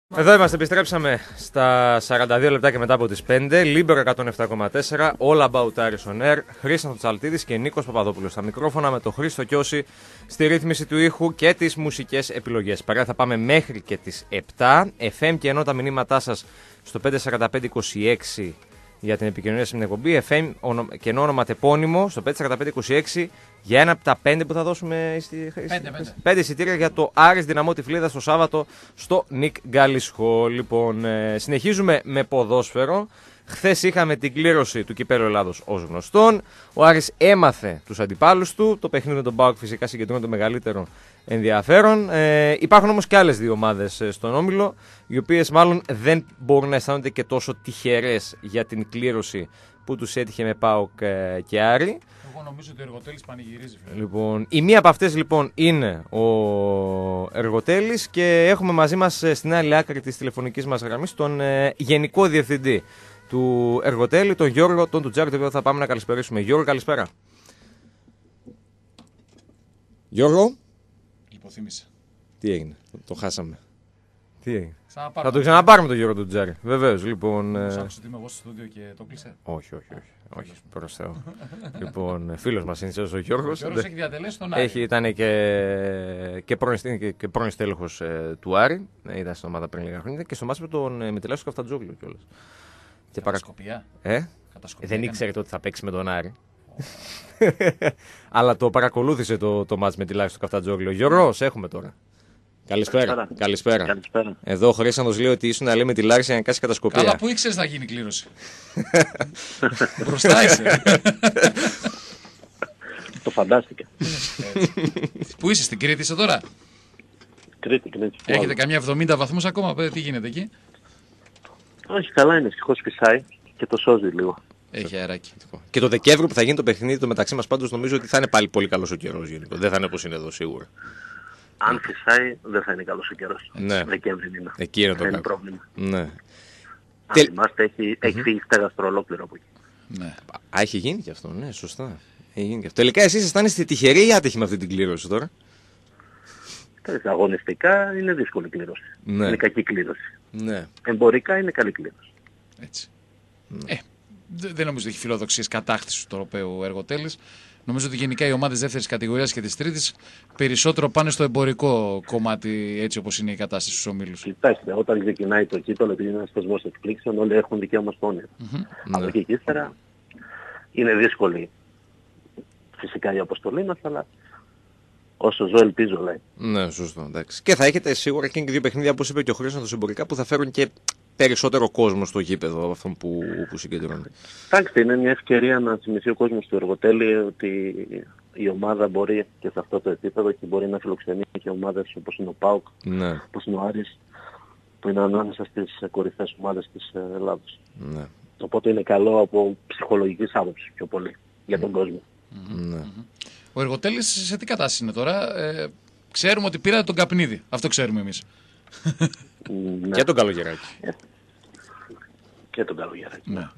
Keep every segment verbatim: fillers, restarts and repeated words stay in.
Εδώ είμαστε, επιστρέψαμε στα σαράντα δύο λεπτά και μετά από τις πέντε. Λίμπερο εκατόν επτά κόμμα τέσσερα, All About Irish on Air. Χρήστος Τσαλτίδης και Νίκος Παπαδόπουλος στα μικρόφωνα, με το Χρήστο Κιώση στη ρύθμιση του ήχου και τις μουσικές επιλογές. Παρέα θα πάμε μέχρι και τις επτά. εφ εμ και ενώ τα μηνύματά σας στο πέντε τέσσερα πέντε είκοσι έξι για την επικοινωνία στην εκπομπή. εφ εμ και ενώ ονοματεπώνυμο στο πέντε τέσσερα πέντε είκοσι έξι για ένα από τα πέντε που θα δώσουμε στη Πέντε, πέντε. πέντε εισιτήρια για το Άρης Δυναμό Τυφλίδας το Σάββατο στο Νικ Γκάλις Χολ. Λοιπόν, ε, συνεχίζουμε με ποδόσφαιρο. Χθες είχαμε την κλήρωση του Κυπέλλου Ελλάδος ως γνωστόν. Ο Άρης έμαθε τους αντιπάλους του. Το παιχνίδι με τον ΠΑΟΚ φυσικά συγκεντρώνει το μεγαλύτερο ενδιαφέρον. Ε, υπάρχουν όμως και άλλες δύο ομάδες στον όμιλο, οι οποίες μάλλον δεν μπορούν να αισθάνονται και τόσο τυχερές για την κλήρωση που τους έτυχε με ΠΑΟΚ ε, και Άρη. Εγώ νομίζω ότι ο Εργοτέλης πανηγυρίζει. Λοιπόν, η μία από αυτές λοιπόν είναι ο Εργοτέλης και έχουμε μαζί μας στην άλλη άκρη της τηλεφωνικής μας γραμμής τον ε, Γενικό Διευθυντή του Εργοτέλη, τον Γιώργο τον Τουτζάρη, τον οποίο θα πάμε να καλησπερίσουμε. Γιώργο, καλησπέρα. Γιώργο. Υποθύμησε. Τι έγινε, το, το χάσαμε. Τι έγινε. Ξαναπάρουμε. Θα το ξαναπάρουμε τον Γιώργο τον Τουτζάρι. Βεβαίως, λοιπόν. Μήπως άκουσε ότι είμαι εγώ στο στούντιο και το κλείσε. Όχι, όχι, όχι. όχι προς Θεό. Λοιπόν, φίλος μας είναι ο Γιώργος. Ο Γιώργος έχει διατελέσει τον Άρη. Έχει, ήταν και, και πρώην, και, και πρώην στέλεχος ε, του Άρη. Ε, ήταν στην ομάδα πριν λίγα χρόνια και στο μάτς με τον ε, Μητελάσιο Καφτατζόγλου κιόλας. Κατασκοπία. Ε? Κατασκοπία. Δεν ήξερε ότι θα παίξει με τον Άρη. Αλλά το παρακολούθησε το, το μάτς με τη Λάξη του Καφτατζόγλου. Γιώργο, σε έχουμε τώρα. Καλησπέρα. Καλησπέρα. Καλησπέρα. Καλησπέρα. Εδώ ο Χρήστος λέει ότι ήσουν να λέει με τη Λάρισα για να κάνει κατασκοπία. Καλά, πού ήξερες να γίνει η κλήρωση. Μπροστά είσαι. Το φαντάστηκα. Πού είσαι, στην Κρήτη είσαι τώρα? Κρήτη, Κρήτη. Έχετε καμιά εβδομήντα βαθμούς ακόμα, παιδί, τι γίνεται εκεί? Όχι, καλά είναι. Ευτυχώς φυσάει και το σώζει λίγο. Έχει αεράκι. Και το Δεκέμβριο που θα γίνει το παιχνίδι το μεταξύ μας, πάντως νομίζω ότι θα είναι πάλι πολύ καλός ο καιρός γενικό. Δεν θα είναι όπως είναι εδώ σίγουρα. Αν φυσάει, δεν θα είναι καλός ο καιρός. Ναι. Δεκέμβρη είναι. Εκεί είναι το Δεν είναι κακό. πρόβλημα. Ναι. Αν Τελ- θυμάστε, έχει, έχει φύγει στέγαστρο ολόκληρο από εκεί. Ναι. Α, έχει γίνει και αυτό, ναι, σωστά. Έχει γίνει και αυτό. Τελικά εσείς αισθάνεστε τυχεροί ή άτυχοι με αυτή την κλήρωση τώρα? Τέλος, αγωνιστικά είναι δύσκολη κλήρωση. Ναι. Είναι κακή κλήρωση. Ναι. Εμπορικά είναι καλή κλήρωση. Έτσι. Ε, δε- δεν νομίζω ότι έχει φιλοδοξίες κατάκτησης του Ευρωπαίου Εργοτέλης. Νομίζω ότι γενικά οι ομάδες δεύτερης κατηγορίας και της τρίτης περισσότερο πάνε στο εμπορικό κομμάτι, έτσι όπως είναι η κατάσταση στους ομίλους. Κοιτάξτε, όταν ξεκινάει το κύπελλο, επειδή είναι ένας θεσμός εκπλήξεων, όλοι έχουν δικαίωμα στο όνειρο. Από Ναι. εκεί και ύστερα είναι δύσκολη φυσικά η αποστολή μας, αλλά όσο ζω ελπίζω, λέει. Ναι, σωστό. Εντάξει. Και θα έχετε σίγουρα και δύο παιχνίδια, όπως είπε και ο Χρήστος, εμπορικά που θα φέρουν και περισσότερο κόσμο στο γήπεδο από αυτόν που, που συγκεντρώνεται. Εντάξει, είναι μια ευκαιρία να θυμηθεί ο κόσμος του Εργοτέλη ότι η ομάδα μπορεί και σε αυτό το επίπεδο και μπορεί να φιλοξενεί και ομάδες όπως είναι ο ΠΑΟΚ, Ναι, όπως είναι ο Άρης, που είναι ανάμεσα στις κορυφαίες ομάδες της Ελλάδας. ναι, Οπότε είναι καλό από ψυχολογικής άποψης πιο πολύ για τον κόσμο. ναι. Ο Εργοτέλης σε τι κατάσταση είναι τώρα? Ε, ξέρουμε ότι πήρατε τον Καπνίδη. Αυτό ξέρουμε εμείς. Ναι. Και τον Καλογεράκη. Και τον Καλογεράκη. Ναι.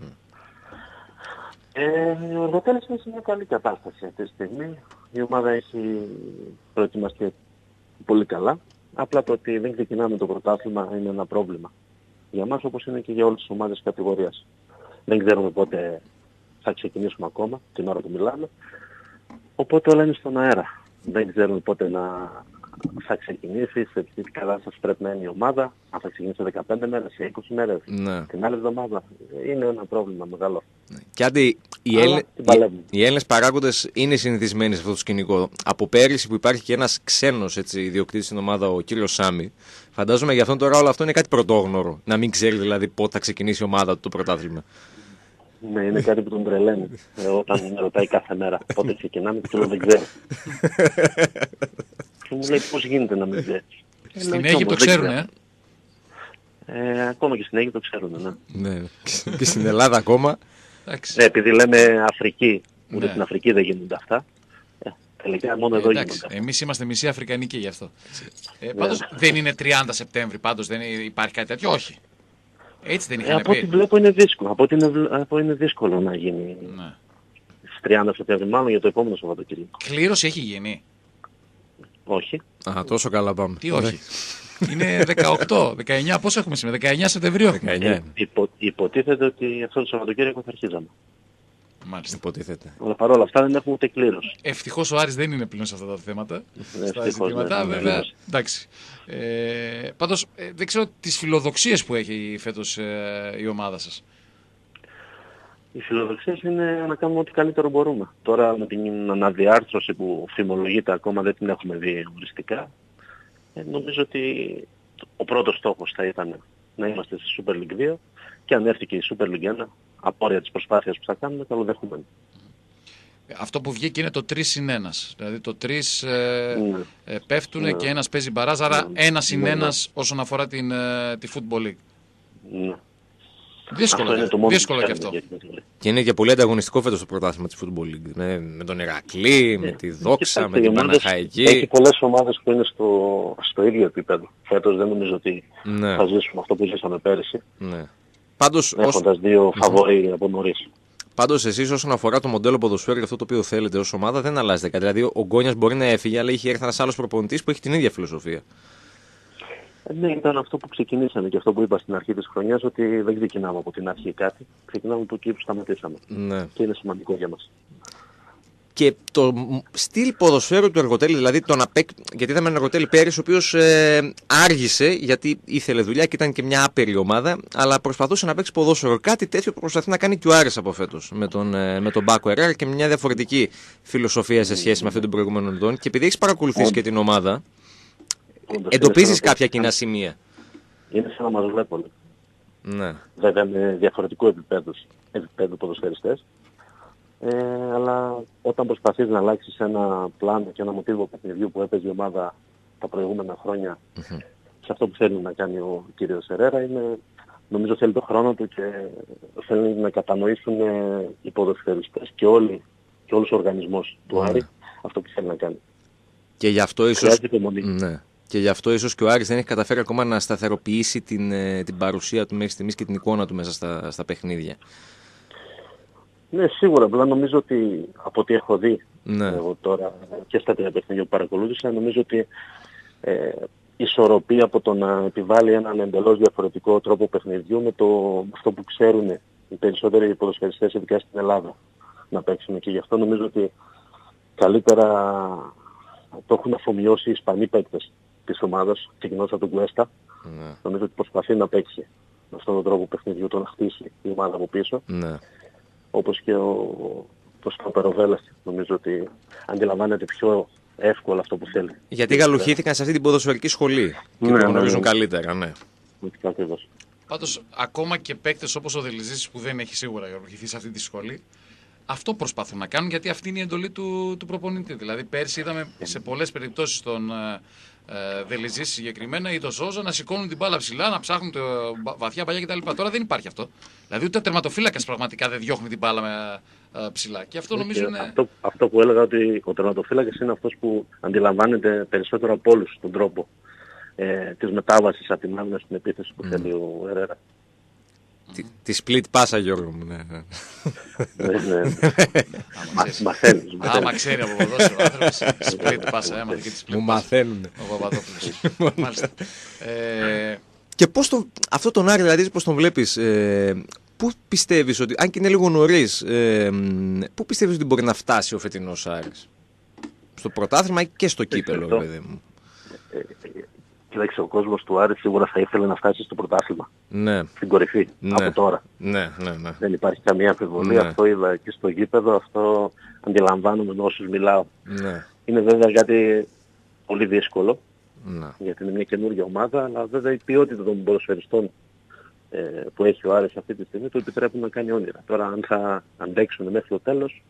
Ε, ο Εργοτέλης είναι σε μια καλή κατάσταση αυτή τη στιγμή. Η ομάδα έχει προετοιμαστεί πολύ καλά. Απλά το ότι δεν ξεκινάμε το πρωτάθλημα είναι ένα πρόβλημα. Για μας, όπως είναι και για όλες τις ομάδες κατηγορίας. Δεν ξέρουμε πότε θα ξεκινήσουμε ακόμα, την ώρα που μιλάμε. Οπότε όλα είναι στον αέρα. Δεν ξέρουμε πότε να θα ξεκινήσει, σε τι κατάσταση πρέπει να είναι η ομάδα, αν θα ξεκινήσει σε δεκαπέντε μέρες, σε είκοσι μέρες, Ναι. την άλλη εβδομάδα. Είναι ένα πρόβλημα μεγάλο. Και άντι, οι, Αλλά Έλληνες, την παλεύουμε. οι, οι Έλληνες παράγοντες είναι συνηθισμένοι σε αυτό το σκηνικό. Από πέρυσι που υπάρχει και ένας ξένος έτσι, ιδιοκτήτης στην ομάδα, ο κύριος Σάμι, φαντάζομαι για αυτόν τώρα όλο αυτό είναι κάτι πρωτόγνωρο. Να μην ξέρει δηλαδή πότε θα ξεκινήσει η ομάδα του το πρωτάθλημα. Ναι, είναι κάτι που τον τρελαίνει. Ε, όταν με ρωτάει κάθε μέρα πότε ξεκινάμε και του λέω δεν ξέρω. Και μου λέει πώς γίνεται να μην ξέρεις. Ε, Στην λέω, «Κι Αίγυπτο όμως δεν ξέρουν, ξέρω». ε. Ε, ακόμα και στην Αίγυπτο ξέρουν, ναι. Ναι. Και στην Ελλάδα ακόμα. Εντάξει. Ε, επειδή λέμε Αφρική, ούτε Ναι. στην Αφρική δεν γίνονται αυτά. Ε, τελικά μόνο εδώ Εντάξει, γίνονται. εμείς είμαστε μισή Αφρικανικοί γι' αυτό. Ε, πάντως δεν είναι τριάντα Σεπτέμβρη, πάντως δεν υπάρχει κάτι τέτοιο, όχι. Έτσι δεν Ε, είχαν από ό,τι πει. βλέπω είναι δύσκολο. Από ό,τι είναι, βλ- από είναι δύσκολο να γίνει Ναι. στις τριάντα Σεπτέμβρη, μάλλον για το επόμενο Σαββατοκύριακο. Κλήρωση έχει γίνει. Όχι. Α, τόσο καλά πάμε. Τι όχι. Είναι δεκαοκτώ, δεκαεννιά, πόσο έχουμε σήμερα, δεκαεννιά Σεπτεμβρίου. δεκαεννιά. Υπο, υποτίθεται ότι αυτό το Σαββατοκύριακο θα αρχίζαμε. Μάλιστα. Υποτίθεται. Αλλά παρόλα αυτά δεν έχουμε ούτε κλήρωση. Ευτυχώς ο Άρης δεν είναι πλέον σε αυτά τα θέματα. Στα Ευτυχώς, ζητήματα, ναι, βέβαια. ναι. Εντάξει. Ε, πάντως, ε, δεν ξέρω τις φιλοδοξίες που έχει φέτος ε, η ομάδα σας. Οι φιλοδοξίες είναι να κάνουμε ό,τι καλύτερο μπορούμε. Τώρα με την αναδιάρθρωση που φημολογείται ακόμα δεν την έχουμε δει οριστικά. Ε, νομίζω ότι ο πρώτος στόχος θα ήταν να είμαστε στη Super League δύο και αν έρθει και η Super League ένα, απόρρια της προσπάθειας που θα κάνουμε, καλοδεχούμενοι. Αυτό που βγήκε είναι το τρία συν ένα. Δηλαδή το τρία ε, Ναι. ε, πέφτουν Ναι. και ένας παίζει μπαράζ, άρα Ναι. ένα συν Ναι, ναι. ένα όσον αφορά την, ε, τη Football League. Ναι. Δύσκολο, Αυτό είναι και, το μόνο δύσκολο που και ξέρουμε αυτό. για την Football League. Και είναι και πολύ ανταγωνιστικό φέτος το πρωτάθλημα της Football League. Με, με τον Ηρακλή, με τη Δόξα, Κοιτάξτε, με την οι ομάδες- Παναχαϊκή. Έχει πολλές ομάδες που είναι στο, στο ίδιο επίπεδο. Φέτος δεν νομίζω ότι Ναι, θα ζήσουμε αυτό που ζήσαμε πέρυσι, ναι. Πάντως, ως, έχοντας δύο φαβορί από νωρίς. πάντως εσείς όσον αφορά το μοντέλο ποδοσφαίρου και αυτό το οποίο θέλετε ως ομάδα δεν αλλάζετε κάτι. Δηλαδή ο Γκόνιας μπορεί να έφυγε, αλλά είχε έρθει ένας άλλος προπονητής που έχει την ίδια φιλοσοφία. Ε, Ναι, ήταν αυτό που ξεκινήσαμε και αυτό που είπα στην αρχή της χρονιάς, ότι δεν ξεκινάμε από την αρχή κάτι, ξεκινάμε από εκεί που σταματήσαμε. Ναι. Και είναι σημαντικό για μας. Και το μ- στυλ ποδοσφαίρου του Εργοτέλη, δηλαδή τον απέκ... γιατί είδαμε έναν Εργοτέλη πέρυσι, ο οποίος ε, άργησε γιατί ήθελε δουλειά και ήταν και μια άπειρη ομάδα, αλλά προσπαθούσε να παίξει ποδόσφαιρο. Κάτι τέτοιο που προσπαθεί να κάνει και ο Άρης από φέτος με τον, ε, με τον Μπάκο Ερέρα και μια διαφορετική φιλοσοφία σε σχέση με αυτή των προηγούμενων ετών. Και επειδή έχει παρακολουθήσει και την ομάδα, Όντως, εντοπίζεις είναι σαν να- κάποια κοινά σημεία. Είναι σαν να μας βλέπουν. Ναι. Βέβαια με διαφορετικού επίπεδου, επίπεδου ποδοσφαιριστές. Ε, αλλά όταν προσπαθείς να αλλάξεις ένα πλάνο και ένα μοτίβο παιχνιδιού που έπαιζε η ομάδα τα προηγούμενα χρόνια, σε αυτό που θέλει να κάνει ο κύριος Ερέρα, είναι, νομίζω θέλει τον χρόνο του και θέλει να κατανοήσουν ε, οι ποδοσφαιριστές και όλοι και όλος ο οργανισμός του Άρη αυτό που θέλει να κάνει. Και γι' αυτό ίσως... Χρειάζεται υπομονή. Ναι. Και γι' αυτό ίσως και ο Άρης δεν έχει καταφέρει ακόμα να σταθεροποιήσει την, ε, την παρουσία του μέχρι στιγμής και την εικόνα του μέσα στα, στα παιχνίδια. Ναι, σίγουρα. Απλά νομίζω ότι από ό,τι έχω δει Ναι. εγώ τώρα και στα τρία παιχνίδια που παρακολούθησα, νομίζω ότι ε, ισορροπεί από το να επιβάλλει έναν εντελώς διαφορετικό τρόπο παιχνιδιού με το, αυτό που ξέρουν οι περισσότεροι ποδοσφαιριστές ειδικά στην Ελλάδα να παίξουν. Και γι' αυτό νομίζω ότι καλύτερα το έχουν αφομοιώσει οι Ισπανοί παίκτες της ομάδας, ξεκινώντας από τον Κουέστα. Ναι. Νομίζω ότι προσπαθεί να παίξει με αυτόν τον τρόπο παιχνιδιού, το να χτίσει η ομάδα από πίσω. Ναι. Όπως και ο, το Στροπεροβέλας, νομίζω ότι αντιλαμβάνεται πιο εύκολα αυτό που θέλει. Γιατί γαλουχήθηκαν σε αυτή την ποδοσφαιρική σχολή και Ναι, το ναι, γνωρίζουν ναι. καλύτερα, ναι. Ακριβώς. Πάντως, ακόμα και παίκτες όπως ο Δελιζής που δεν έχει σίγουρα γαλουχηθεί σε αυτή τη σχολή, αυτό προσπαθούν να κάνουν γιατί αυτή είναι η εντολή του, του προπονητή. Δηλαδή, πέρσι είδαμε σε πολλές περιπτώσεις τον ε, ε, Δελιζή συγκεκριμένα ή τον Σόζα να σηκώνουν την μπάλα ψηλά, να ψάχνουν το, βα- βαθιά παλιά κτλ. Τώρα δεν υπάρχει αυτό. Δηλαδή, ούτε ο τερματοφύλακας πραγματικά δεν διώχνει την μπάλα με, ε, ψηλά. Και αυτό νομίζω Και είναι. αυτό, αυτό που έλεγα ότι ο τερματοφύλακας είναι αυτός που αντιλαμβάνεται περισσότερο από όλους τον τρόπο ε, της μετάβασης από την άμυνα στην επίθεση που θέλει ο Ερέρα. Τη, τη split πάσα, Γιώργο μου, ναι. ναι. Δεν είναι- Άμα Μα- ξέρεις. Μαθαίνεις. Άμα μαθαίνεις. ξέρει από ποδόσφαιρο ο άνθρωπος, split πάσα, έμαθε και τη split Μου πάσα. μαθαίνουν. Ο Παπαδόπουλος. Μάλιστα. Ε, Και πώς τον, αυτό τον Άρη, δηλαδή, πώς τον βλέπεις, ε, πού πιστεύεις ότι, αν και είναι λίγο νωρίς, ε, πού πιστεύεις ότι μπορεί να φτάσει ο φετινός Άρης? Στο πρωτάθλημα ή και στο κύπελο, αυτό. παιδί μου. Κοίταξε, ο κόσμος του Άρη σίγουρα θα ήθελε να φτάσει στο πρωτάθλημα. Ναι, Στην κορυφή. ναι. Από τώρα. Ναι, ναι, ναι. Δεν υπάρχει καμία αμφιβολία. Ναι. Αυτό είδα και στο γήπεδο, αυτό αντιλαμβάνομαι με όσους μιλάω. Ναι, Είναι βέβαια κάτι πολύ δύσκολο, ναι. γιατί είναι μια καινούργια ομάδα, αλλά βέβαια η ποιότητα των ποδοσφαιριστών ε, που έχει ο Άρης αυτή τη στιγμή του επιτρέπουν να κάνει όνειρα. Τώρα αν θα αντέξουν μέχρι το τέλος,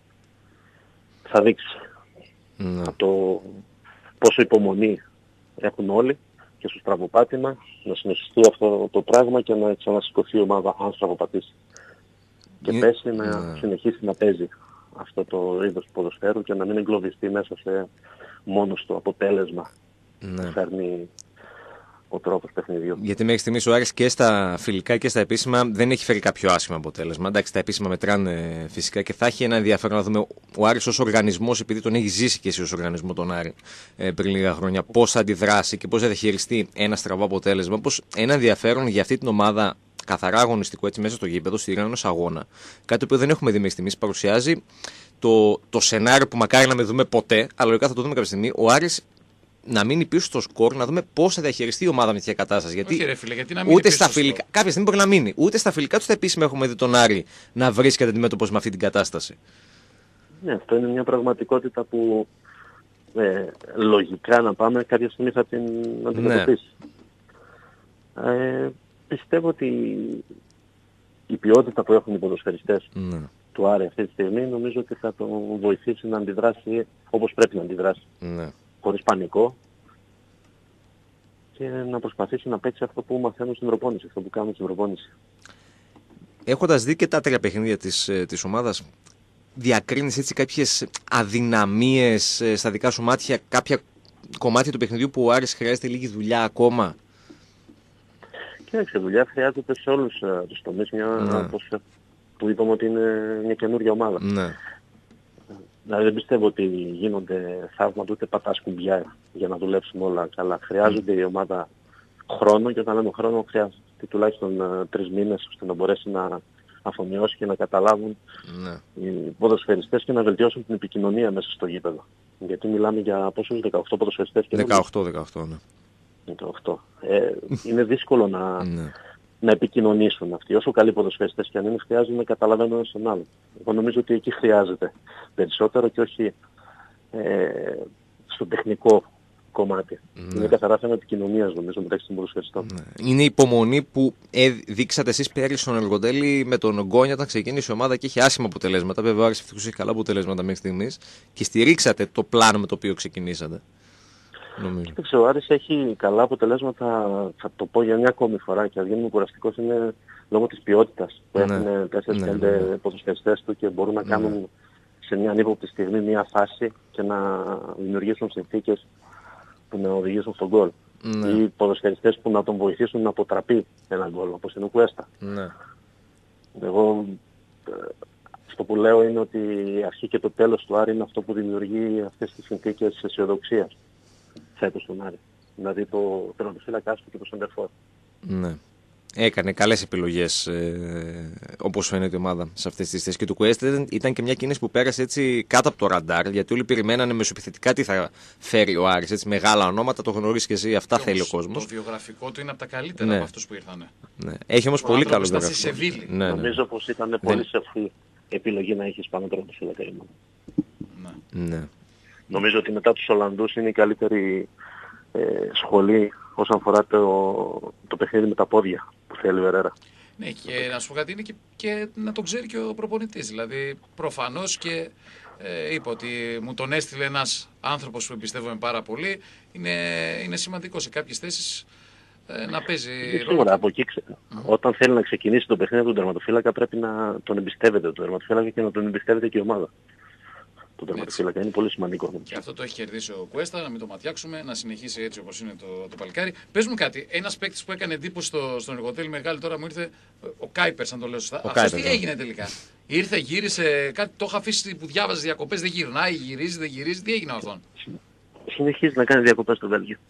θα δείξει ναι. το πόσο υπομονή έχουν όλοι και στο στραβοπάτημα να συνεχιστεί αυτό το πράγμα και να ξανασηκωθεί η ομάδα αν στραβοπατήσει. Και Ε, πέσει να ναι. συνεχίσει να παίζει αυτό το είδος του ποδοσφαίρου και να μην εγκλωβιστεί μέσα σε μόνο στο αποτέλεσμα Ναι. που φέρνει ο τρόπος παιχνιδιού. Γιατί μέχρι στιγμής ο Άρης και στα φιλικά και στα επίσημα δεν έχει φέρει κάποιο άσχημο αποτέλεσμα. Εντάξει, τα επίσημα μετράνε φυσικά και θα έχει ένα ενδιαφέρον να δούμε ο Άρης ως οργανισμός, επειδή τον έχει ζήσει και εσύ ως οργανισμό τον Άρη ε, πριν λίγα χρόνια, πώς θα αντιδράσει και πώς θα διαχειριστεί ένα στραβό αποτέλεσμα. Πώς ένα ενδιαφέρον για αυτή την ομάδα, καθαρά αγωνιστικό, έτσι μέσα στο γήπεδο, στη ρένα ενός αγώνα. Κάτι που δεν έχουμε δει μέχρι στιγμής, παρουσιάζει το, το σενάριο που μακάρι να μην δούμε ποτέ, αλλά λογικά θα το δούμε κάποια στιγμή. Ο Άρης να μείνει πίσω στο σκορ, να δούμε πώς θα διαχειριστεί η ομάδα με τέτοια κατάσταση. Γιατί, όχι, ρε φίλε, γιατί να μείνει ούτε πίσω στα στο φιλικά, κάποια στιγμή μπορεί να μείνει. Ούτε στα φιλικά του στα επίσημα έχουμε δει τον Άρη να βρίσκεται αντιμέτωπος με αυτή την κατάσταση. Ναι, αυτό είναι μια πραγματικότητα που ε, λογικά να πάμε κάποια στιγμή θα την αντιμετωπίσει. Ναι. Ε, πιστεύω ότι η ποιότητα που έχουν οι ποδοσφαιριστές ναι. του Άρη αυτή τη στιγμή νομίζω ότι θα τον βοηθήσει να αντιδράσει όπως πρέπει να αντιδράσει. Ναι. Χωρίς πανικό και να προσπαθήσει να παίξει αυτό που μαθαίνουν στην προπόνηση, αυτό που κάνουν στην προπόνηση. Έχοντας δει και τα τρία παιχνίδια της, της ομάδας, διακρίνεις έτσι κάποιες αδυναμίες στα δικά σου μάτια, κάποια κομμάτια του παιχνιδιού που ο Άρης χρειάζεται λίγη δουλειά ακόμα? Κοίταξε, δουλειά χρειάζεται σε όλους uh, τους τομείς, μια, ναι. όπως, που είπαμε ότι είναι μια καινούργια ομάδα. Ναι. Δηλαδή δεν πιστεύω ότι γίνονται θαύματα ούτε πατάς κουμπιά για να δουλέψουν όλα καλά. Χρειάζονται mm. η ομάδα χρόνο και όταν λέμε χρόνο χρειάζεται τουλάχιστον uh, τρεις μήνες ώστε να μπορέσει να αφομοιώσει και να καταλάβουν mm. οι ποδοσφαιριστές και να βελτιώσουν την επικοινωνία μέσα στο γήπεδο. Γιατί μιλάμε για πόσους δεκαοκτώ ποδοσφαιριστές και δεκαοκτώ, δεκαοκτώ, ναι. δεκαοκτώ. Ε, είναι δύσκολο να, να επικοινωνήσουν αυτοί. Όσο καλοί ποδοσφαιριστές και αν είναι, χρειάζεται να καταλαβαίνουν ένας τον άλλον. Εγώ νομίζω ότι εκεί χρειάζεται περισσότερο και όχι ε, στο τεχνικό κομμάτι. Ναι. Είναι καθαρά θέμα επικοινωνίας νομίζω μεταξύ των ποδοσφαιριστών. Ναι. Είναι η υπομονή που ε, δείξατε εσείς πέρυσι στον Εργοτέλη με τον Γκόνια όταν ξεκίνησε η ομάδα και είχε άσχημα αποτελέσματα. Βέβαια, ο Άρης ευτυχώς έχει καλά αποτελέσματα μέχρι στιγμής και στηρίξατε το πλάνο με το οποίο ξεκινήσατε. Κοίταξε, ο Άρης έχει καλά αποτελέσματα, θα το πω για μια ακόμη φορά και αν γίνουμε κουραστικός είναι λόγω της ποιότητας που ναι. έχουν τέσσερις πέντε ναι, ναι. ποδοσφαιριστές του και μπορούν να ναι. κάνουν σε μια ανύποπτη στιγμή μια φάση και να δημιουργήσουν συνθήκες που να οδηγήσουν στον γκολ. Ναι. Ή ποδοσφαιριστές που να τον βοηθήσουν να αποτραπεί ένα γκολ, όπως είναι ο Κουέστα. Ναι. Εγώ αυτό που λέω είναι ότι η αρχή και το τέλος του Άρη είναι αυτό που δημιουργεί αυτές τις συνθήκες αισιοδοξίας φέτος στον Άρη. Δηλαδή το τερματοφύλακάς του και το σεντερφόρ. Ναι. Έκανε καλές επιλογές ε, όπως φαίνεται η ομάδα σε αυτές τις θέσεις. Και του Κουέστα ήταν και μια κίνηση που πέρασε έτσι κάτω από το ραντάρ, γιατί όλοι περιμένανε μεσοεπιθετικά τι θα φέρει ο Άρης. Έτσι, μεγάλα ονόματα, το γνωρίζεις και εσύ, αυτά και θέλει ο κόσμος. Το βιογραφικό του είναι από τα καλύτερα ναι. από αυτούς που ήρθαν. Ναι. Έχει όμως πολύ καλό βιογραφικό. Ναι, ναι. Νομίζω πως ήταν ναι. πολύ σαφή επιλογή να έχεις πάνω τερματοφύλακα. Ναι. ναι. Νομίζω ότι μετά τους Ολλανδούς είναι η καλύτερη ε, σχολή όσον αφορά το, το παιχνίδι με τα πόδια που θέλει ο Ερέρα. Ναι, και να σου πω κάτι, είναι και, και να το ξέρει και ο προπονητής. Δηλαδή, προφανώς και ε, είπα ότι μου τον έστειλε ένας άνθρωπος που εμπιστεύομαι πάρα πολύ. Είναι, είναι σημαντικό σε κάποιες θέσεις ε, να παίζει. Σίγουρα, από εκεί ξε... mm. όταν θέλει να ξεκινήσει το παιχνίδι του τερματοφύλακα πρέπει να τον εμπιστεύεται τον τερματοφύλακα και να τον εμπιστεύεται και η ομάδα. Το τερματοφύλακα είναι πολύ σημαντικό. Και αυτό το έχει κερδίσει ο Κουέστα, να μην το ματιάξουμε, να συνεχίσει έτσι όπως είναι το, το παλικάρι. Πες μου κάτι, ένας παίκτης που έκανε εντύπωση στο, στον Εργοτέλη μεγάλη τώρα μου ήρθε, ο Κάιπερς, αν το λέω σωστά. Αυτός τι έγινε τελικά? Ήρθε, γύρισε, κάτι το είχα αφήσει που διάβαζε διακοπές, δεν γυρνάει, γυρίζει, δεν γυρίζει, τι έγινε αυτόν? Συνεχίζει να κάνει διακοπές στο Βέλγιο.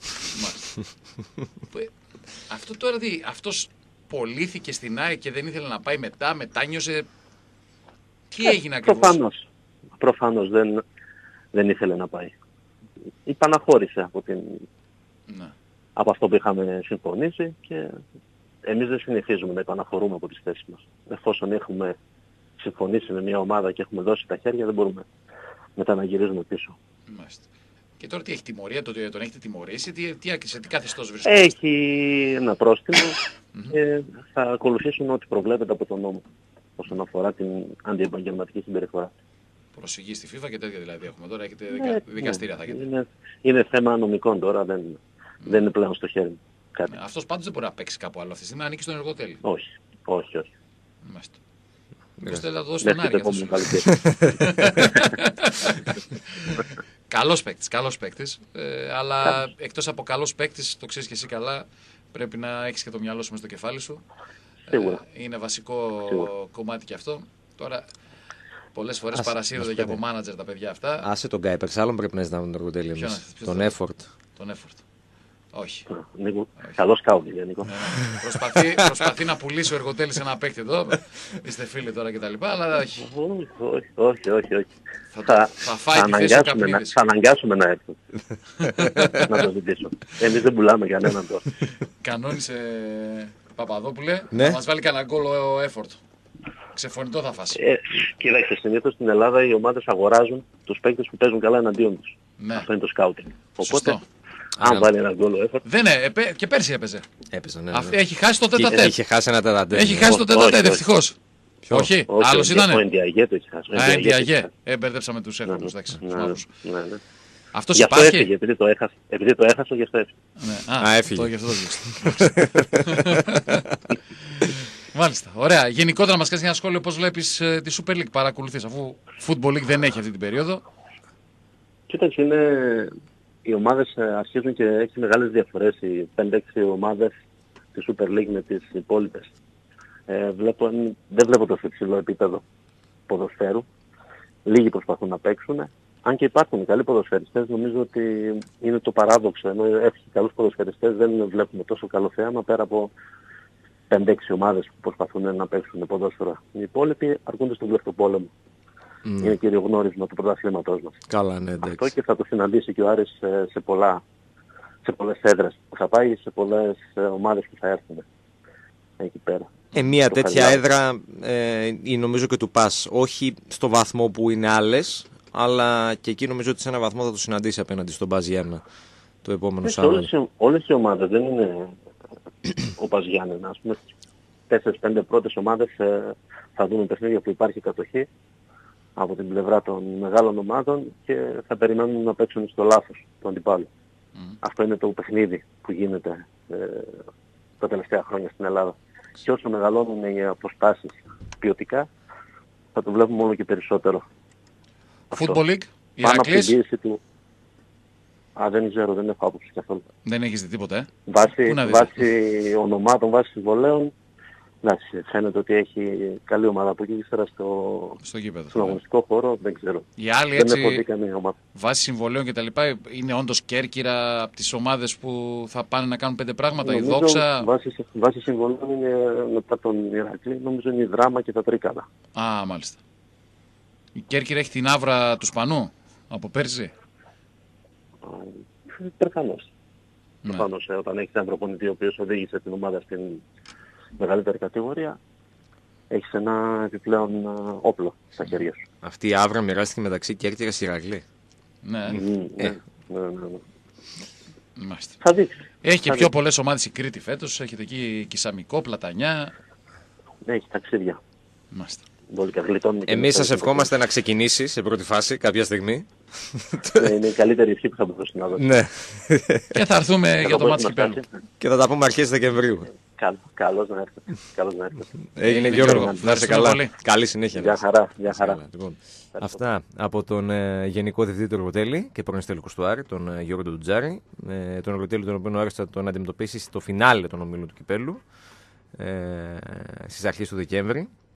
Αυτό τώρα τι, αυτός πωλήθηκε στην ΑΕΚ και δεν ήθελε να πάει μετά, μετάνιωσε. Τι έγινε ακριβώς? Προφανώς. Προφανώς δεν, δεν ήθελε να πάει. Υπαναχώρησε από, την... ναι. από αυτό που είχαμε συμφωνήσει και εμείς δεν συνεχίζουμε να υπαναχωρούμε από τις θέσεις μας. Εφόσον έχουμε συμφωνήσει με μια ομάδα και έχουμε δώσει τα χέρια, δεν μπορούμε μετά να γυρίζουμε πίσω. Μάλιστα. Και τώρα τι έχει τιμωρία, τον έχετε τιμωρήσει, τι, τι, σε τι καθεστώς βρίσκεται? Έχει ένα πρόστιμο και θα ακολουθήσουν ό,τι προβλέπεται από τον νόμο όσον αφορά την αντιεπαγγελματική συμπεριφορά. Προσφυγή στη FIFA και τέτοια δηλαδή έχουμε τώρα, έχετε δικα... ναι, δικαστήρια θα έχετε. Είναι, είναι θέμα νομικών τώρα, δεν, mm. δεν είναι πλέον στο χέρι μου. Ναι, αυτός πάντως δεν μπορεί να παίξει κάπου άλλο αυτή τη στιγμή, ανήκει στον Εργοτέλη. Όχι, όχι, όχι. Μάλιστα. Μήπως θέλει να το δώσει τον Άρη. Καλός παίκτης, καλός παίκτης. Ε, αλλά εκτός από καλός παίκτης, το ξέρεις και εσύ καλά, πρέπει να έχεις και το μυαλό σου μες στο κεφάλι σου. Σίγουρα. Ε, είναι βασικό Σίγουρα. κομμάτι και αυτό. Τώρα, πολλές φορές παρασύρονται και από μάνατζερ τα παιδιά αυτά. Άσε τον Γκάιπερς, άλλον πρέπει να ζητάμε τον Εργοτέλη Ποιον εμείς. να- Τον ποιος effort. Τον effort. Όχι. Νίκο, καλό σκάουτ, Νίκο. Ναι, ναι. προσπαθεί, προσπαθεί να πουλήσει ο Εργοτέλης ένα παίκτη εδώ. Είστε φίλοι τώρα κτλ. Αλλά όχι. Όχι, όχι, όχι, όχι, όχι. Θα, Θα, θα φάει θα τη θέση ο αναγκάσουμε, να, Καπνίδης. θα αναγκάσουμε να έρθουν. Να το ζητήσω. Εμείς δεν πουλάμε κανέναν τώρα. Κανόνισε Παπαδόπουλε Ναι. να μας βάλει κανένα γκολ ο effort. Ξεφωνητό θα φάσει. Ε, κοίταξε, συνήθως στην Ελλάδα οι ομάδες αγοράζουν τους παίκτες που παίζουν καλά εναντίον τους. Ναι. Αυτό είναι το scouting. Οπότε, Σωστό. αν Άρα. βάλει ένα γκολ ο effort, Δεν είναι, επέ- και πέρσι έπαιζε. Έπαιζε, ναι. Αυτή- ναι. Έχει χάσει το Και- τέτα τέτ. Είχε χάσει ένα τέτα-τέτ. Έχει ναι. χάσει το Όχι, τέτα τέτ, όχι. ευτυχώς. Όχι, όχι, άλλος όχι, Ο ήτανε. Εντιαγέ το έχει χάσει. Ο Α, Εντιαγέ το έχει Εντιαγέ. χάσει. Ε, μπερδέψαμε τους Ναι, εύκολους, εντάξει. ναι, τους ναι, μαύρους. ναι, ναι. Αυτός Γι' αυτό υπάρχει. έφυγε, επειδή το έχασε, επειδή το έχασε, γι' αυτό έφυγε. Ναι. Α, έφυγε. αυτό- γι' αυτό το διώξτε. Μάλιστα. Ωραία. Γενικότερα να μας κάνεις ένα σχόλιο πώς βλέπεις ε, τη Super League, παρακολουθείς, αφού Football League δεν έχει αυτή την περίοδο. Κοίταξε, είναι... οι ομάδες ε, αρχίζουν και έχει μεγάλες διαφορές. Οι πέντε έξι ομάδες της Super League με τις υπόλοιπες. Ε, βλέπω, δεν βλέπω τόσο υψηλό επίπεδο ποδοσφαίρου. Λίγοι προσπαθούν να παίξουν. Αν και υπάρχουν καλοί ποδοσφαιριστές, νομίζω ότι είναι το παράδοξο. Ενώ έχει καλούς ποδοσφαιριστές, δεν βλέπουμε τόσο καλό θέαμα πέρα από πέντε έξι ομάδες που προσπαθούν να παίξουν ποδόσφαιρα. Οι υπόλοιποι αρκούνται στον πλευτοπόλεμο. Μμ. Είναι κύριο γνώρισμα του πρωταθλήματός μας. Καλά, ναι, Αυτό εντάξει. και θα το συναντήσει και ο Άρης σε, σε, πολλά, σε πολλές έδρες που θα πάει, σε πολλές ε, ομάδες που θα έρθουν εκεί πέρα. Ε, μια Το τέτοια Χαλιάδη. έδρα ε, είναι νομίζω και του πας. Όχι στο βαθμό που είναι άλλες, αλλά και εκεί νομίζω ότι σε ένα βαθμό θα το συναντήσει απέναντι στον Πας Γιάννα το επόμενο Και σε όλες, Σάββατο. οι- όλες οι ομάδες δεν είναι ο Πας Γιάννενα. Ας πούμε, στις τέσσερις πέντε πρώτες ομάδες ε, θα δούμε παιχνίδια που υπάρχει κατοχή από την πλευρά των μεγάλων ομάδων και θα περιμένουν να παίξουν στο λάθος του αντιπάλου. Μμ. Αυτό είναι το παιχνίδι που γίνεται ε, τα τελευταία χρόνια στην Ελλάδα. Και όσο μεγαλώνουν οι αποστάσεις ποιοτικά, θα το βλέπουμε όλο και περισσότερο. Αυτό. Football League, Πάνω από την Ηρακλής, πίεση του... Α, δεν ξέρω, δεν έχω άποψη καθόλου. δεν έχεις δει τίποτα, ε. Βάσει, Πού να δεις. βάσει ονομάτων, βάσει συμβολέων, εντάξει, φαίνεται ότι έχει καλή ομάδα από εκεί ύστερα στο, Στο γήπεδο. στον αγωνιστικό χώρο, δεν ξέρω. Οι άλλοι Δεν έχω δει έτσι, καμία ομάδα. βάσει συμβολέων και τα λοιπά, είναι όντως κέρκυρα από τις ομάδες που θα πάνε να κάνουν πέντε πράγματα. Η Νομίζω, Δόξα. Βάσει, βάσει συμβολών είναι μετά τον Ηρακλή, νομίζω είναι η Δράμα και τα Τρίκαλα. Α, μάλιστα. Η Κέρκυρα έχει την άβρα του Σπανού από πέρσι. Προφανώς. Ναι. Προφανώς, ε, όταν έχεις έναν προπονητή ο οποίος οδήγησε την ομάδα στην μεγαλύτερη κατηγορία, έχεις ένα επιπλέον ε, όπλο στα χέρια σου. Αυτή η άβρα μοιράστηκε μεταξύ Κέρκυρας και Ηρακλή. Ναι, Μμμ, Ε. ναι, ναι, ναι, ναι. μάλιστα. Θα δείξει. Έχει και Θα πιο δείξει. πολλές ομάδες η Κρήτη φέτος. Έχετε εκεί Κισαμικό, Πλατανιά. Ναι, έχει ταξίδια. Μάλιστα. Μπορεί και γλιτώνουν και Εμείς με σας το- ευχόμαστε να ξεκινήσει σε πρώτη φάση κάποια στιγμή. Ναι, είναι η καλύτερη ευχή που θα μπορούσε να δώσει. Ναι. Και θα έρθουμε για το Πώς μάτς να κυπέλου. φτάσει. Και θα τα πούμε αρχές Δεκεμβρίου. Καλ- Καλώς να έρθετε. Καλώς να έρθετε. Έγινε Έγινε, Γιώργο. Γιώργο. Να είστε Ευχαριστούμε καλά. πολύ. Καλή συνέχεια. Γεια χαρά. Γεια χαρά. Καλά, λοιπόν. Αυτά από τον ε, Γενικό Διευθυντή του Εργοτέλη και πρώην στέλεχος του Άρη, τον ε, Γιώργο Ντουτζάρη. Ε, τον Εργοτέλη, τον οποίο ο Άρης θα τον αντιμετωπίσει στο φινάλε των ομίλων του Κυπέλου ε, στις αρχές του Δεκέμβρη.